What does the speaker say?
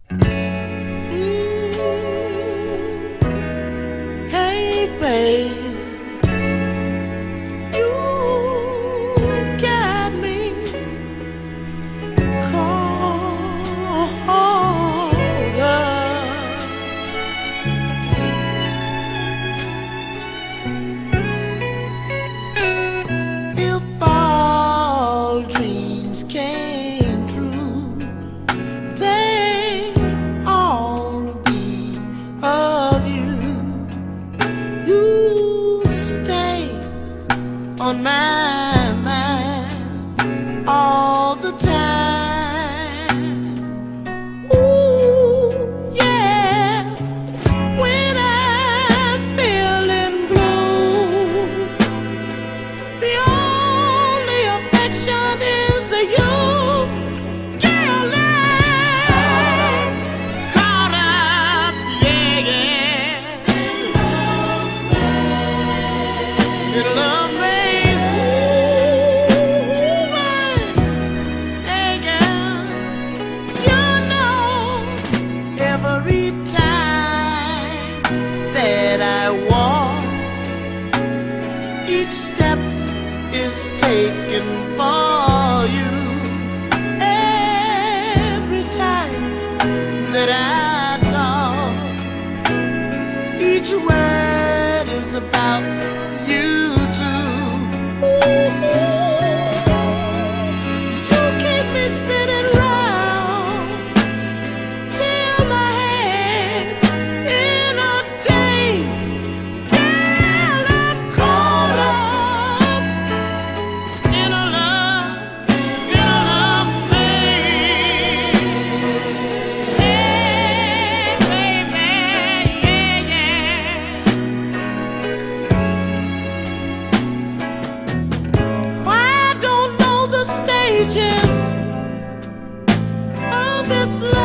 Hey, babe, you got me caught up. If all dreams came true, they all be of you. You stay on my mind all the time. Ooh, yeah. When I'm feeling blue, the only affection is you. Girl, I'm caught up, yeah, yeah. In love maze, ooh, hey, girl, you know every time that I walk, each step is taken for you. Every time that I talk, each word is about you too. Ooh, you keep me spinning round till my head in a daze. Girl, I'm caught up in a love maze. Hey, baby, yeah, yeah. I don't know the stages of this love.